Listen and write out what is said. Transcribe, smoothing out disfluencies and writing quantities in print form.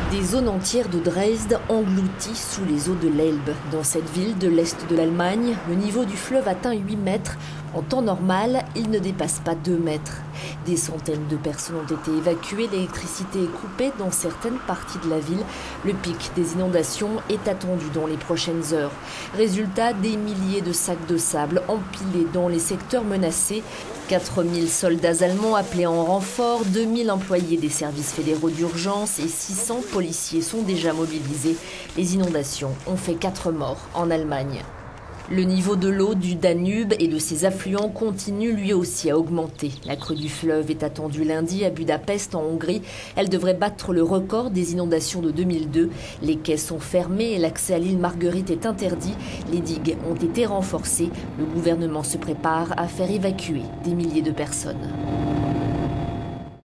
Des zones entières de Dresde englouties sous les eaux de l'Elbe. Dans cette ville de l'est de l'Allemagne, le niveau du fleuve atteint 8 mètres. En temps normal, il ne dépasse pas 2 mètres. Des centaines de personnes ont été évacuées, l'électricité est coupée dans certaines parties de la ville. Le pic des inondations est attendu dans les prochaines heures. Résultat, des milliers de sacs de sable empilés dans les secteurs menacés. 4000 soldats allemands appelés en renfort, 2000 employés des services fédéraux d'urgence et 600 policiers sont déjà mobilisés. Les inondations ont fait 4 morts en Allemagne. Le niveau de l'eau du Danube et de ses affluents continue lui aussi à augmenter. La crue du fleuve est attendue lundi à Budapest en Hongrie. Elle devrait battre le record des inondations de 2002. Les quais sont fermés et l'accès à l'île Marguerite est interdit. Les digues ont été renforcées. Le gouvernement se prépare à faire évacuer des milliers de personnes.